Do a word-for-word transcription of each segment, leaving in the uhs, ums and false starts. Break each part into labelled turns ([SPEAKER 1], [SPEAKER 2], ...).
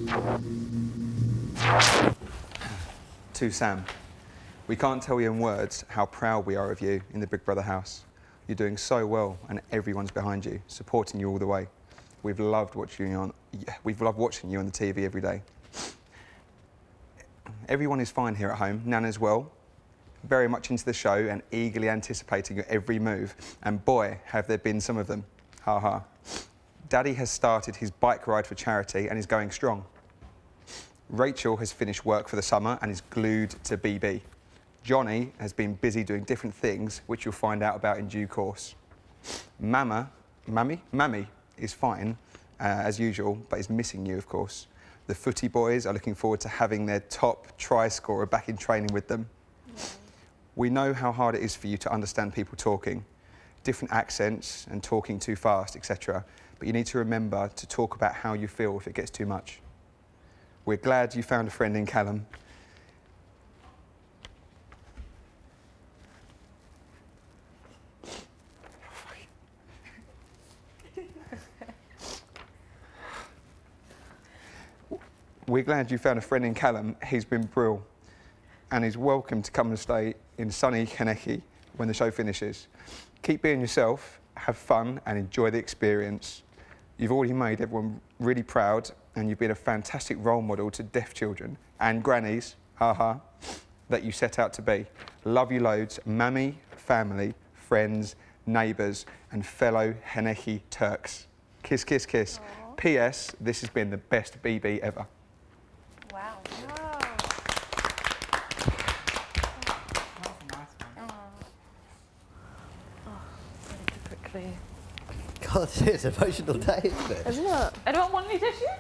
[SPEAKER 1] To Sam, we can't tell you in words how proud we are of you in the Big Brother house. You're doing so well and everyone's behind you, supporting you all the way. We've loved watching you on, we've loved watching you on the T V every day. Everyone is fine here at home, Nan as well. Very much into the show and eagerly anticipating your every move. And boy, have there been some of them. Ha ha. Daddy has started his bike ride for charity and is going strong. Rachel has finished work for the summer and is glued to B B. Johnny has been busy doing different things, which you'll find out about in due course. Mama, Mummy? Mummy is fine, uh, as usual, but is missing you, of course. The footy boys are looking forward to having their top try scorer back in training with them. Yeah. We know how hard it is for you to understand people talking, different accents and talking too fast, et cetera. But you need to remember to talk about how you feel if it gets too much. We're glad you found a friend in Callum. We're glad you found a friend in Callum. He's been brilliant and is welcome to come and stay in sunny Kaneki when the show finishes. Keep being yourself, have fun and enjoy the experience. You've already made everyone really proud and you've been a fantastic role model to deaf children and grannies, haha, that you set out to be. Love you loads, mammy, family, friends, neighbours and fellow Kaneki Turks. Kiss, kiss, kiss. Aww. P S This has been the best B B ever.
[SPEAKER 2] Wow.
[SPEAKER 3] Wow.
[SPEAKER 2] That's a nice one.
[SPEAKER 3] Oh, I need to quickly.
[SPEAKER 4] God, it's an emotional day, isn't it?
[SPEAKER 3] Isn't it?
[SPEAKER 2] Anyone want any tissue?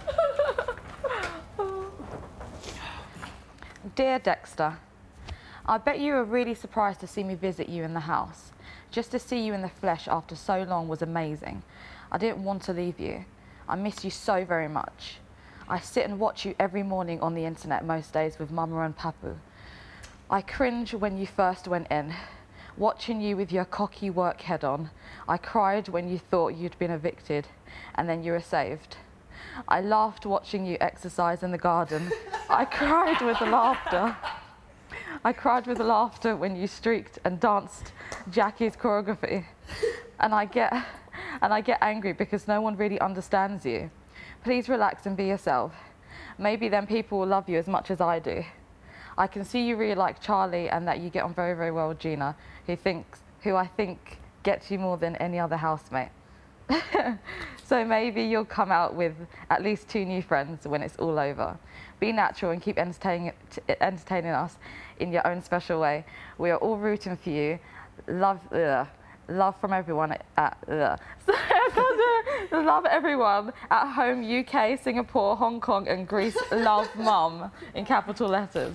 [SPEAKER 5] Dear Dexter, I bet you were really surprised to see me visit you in the house. Just to see you in the flesh after so long was amazing. I didn't want to leave you. I miss you so very much. I sit and watch you every morning on the internet most days with Mama and Papu. I cringe when you first went in, watching you with your cocky work head on. I cried when you thought you'd been evicted and then you were saved. I laughed watching you exercise in the garden. I cried with the laughter. I cried with the laughter when you streaked and danced Jackie's choreography. And I get, and I get angry because no one really understands you. Please relax and be yourself. Maybe then people will love you as much as I do. I can see you really like Charlie and that you get on very, very well with Gina, who thinks, who I think gets you more than any other housemate. So maybe you'll come out with at least two new friends when it's all over. Be natural and keep entertaining, entertaining us in your own special way. We are all rooting for you. Love, ugh. Love from everyone at, ugh. Love everyone at home, U K, Singapore, Hong Kong and Greece. Love Mum in capital letters.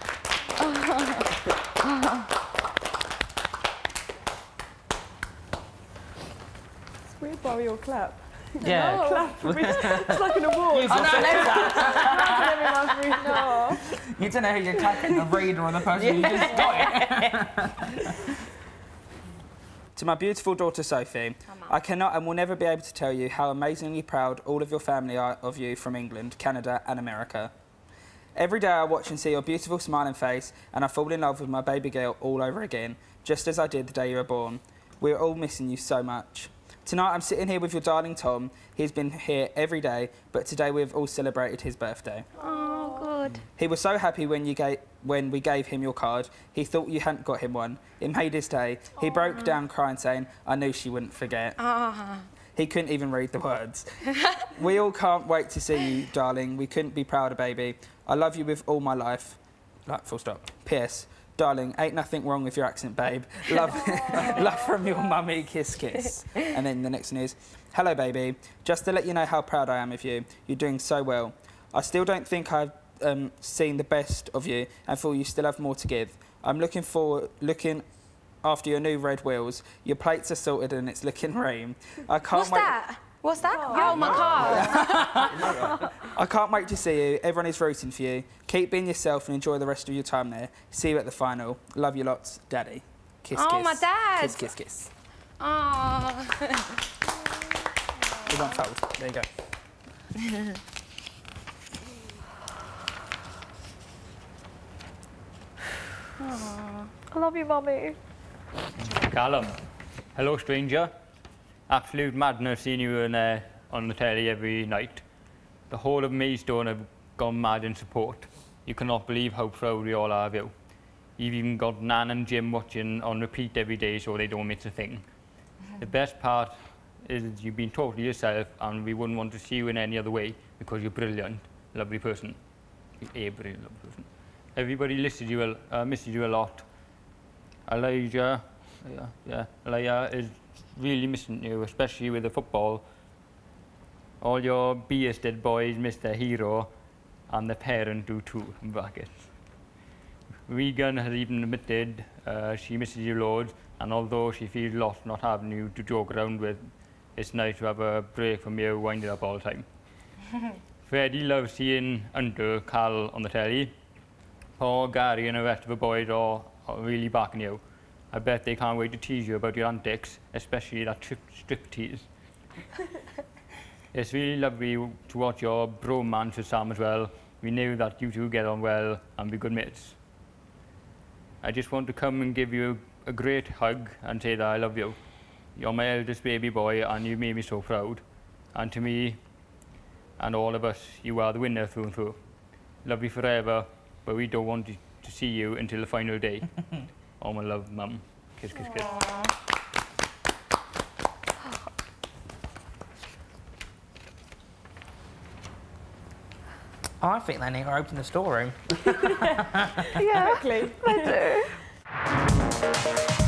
[SPEAKER 3] It's weird why we all clap.
[SPEAKER 2] Yeah.
[SPEAKER 3] No. Clap for me. It's like an award.
[SPEAKER 2] You
[SPEAKER 3] No.
[SPEAKER 2] You don't know who you're clapping, the reader or the person
[SPEAKER 3] Yeah.
[SPEAKER 2] who just got it. To my beautiful daughter Sophie, I cannot and will never be able to tell you how amazingly proud all of your family are of you from England, Canada and America. Every day I watch and see your beautiful smiling face and I fall in love with my baby girl all over again, just as I did the day you were born. We're all missing you so much. Tonight I'm sitting here with your darling Tom. He's been here every day, but today we've all celebrated his birthday.
[SPEAKER 6] Oh, good.
[SPEAKER 2] He was so happy when you gave, when we gave him your card. He thought you hadn't got him one. It made his day. He
[SPEAKER 6] Aww.
[SPEAKER 2] broke down crying, saying, I knew she wouldn't forget.
[SPEAKER 6] Ah.
[SPEAKER 2] He couldn't even read the words. We all can't wait to see you, darling. We couldn't be prouder, baby. I love you with all my life. Like, full stop. P S Darling, ain't nothing wrong with your accent, babe. Love, love from your mummy, kiss, kiss. And then the next one is, hello, baby. Just to let you know how proud I am of you. You're doing so well. I still don't think I've um, seen the best of you and feel you still have more to give. I'm looking forward, looking after your new red wheels. Your plates are sorted and it's looking ream. I can't
[SPEAKER 6] What's
[SPEAKER 2] wait.
[SPEAKER 6] that? What's that?
[SPEAKER 3] Oh,
[SPEAKER 6] Oh, my car.
[SPEAKER 2] I can't wait to see you. Everyone is rooting for you. Keep being yourself and enjoy the rest of your time there. See you at the final. Love you lots, Daddy. Kiss,
[SPEAKER 6] Oh,
[SPEAKER 2] kiss.
[SPEAKER 6] my dad.
[SPEAKER 2] Kiss, kiss, kiss.
[SPEAKER 6] Oh.
[SPEAKER 2] It won't fold. There you go.
[SPEAKER 3] Aww. I love you, Mummy.
[SPEAKER 7] Callum. Hello, stranger. Absolute madness seeing you in, uh, on the telly every night. The whole of Maidstone have gone mad in support. You cannot believe how proud we all are of you. You've even got Nan and Jim watching on repeat every day so they don't miss a thing. The best part is you've been totally yourself and we wouldn't want to see you in any other way because you're brilliant, lovely person. You're a brilliant, lovely person. Everybody listed you, a- uh, misses you a lot. Elijah, yeah, yeah, Elijah is really missing you, especially with the football. All your B S dead boys miss their hero, and their parent do too, in brackets. Regan has even admitted uh, she misses you loads, and although she feels lost not having you to joke around with, it's nice to have a break from you winding up all the time. Freddie loves seeing Uncle Carl on the telly. Paul, Gary and the rest of the boys are, are really backing you. I bet they can't wait to tease you about your antics, especially that trip strip tease. It's really lovely to watch your bromance with Sam as well. We knew that you two get on well and be good mates. I just want to come and give you a great hug and say that I love you. You're my eldest baby boy and you made me so proud. And to me and all of us, you are the winner through and through. Love you forever, but we don't want to see you until the final day. All my love, Mum. Kiss, kiss, kiss.
[SPEAKER 8] I think they need to open the storeroom.
[SPEAKER 3] Yeah, quickly. They do.